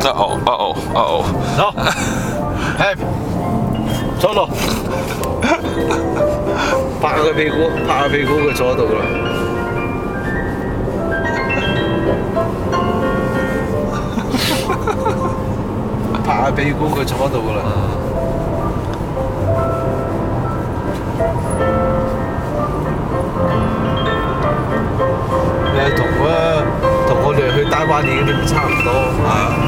走 ，Happy， 坐落，拍下屁股，拍下屁股，佢坐喺度噶啦。拍下屁股，佢坐喺度噶啦。同我哋去大灣已經差唔多啊。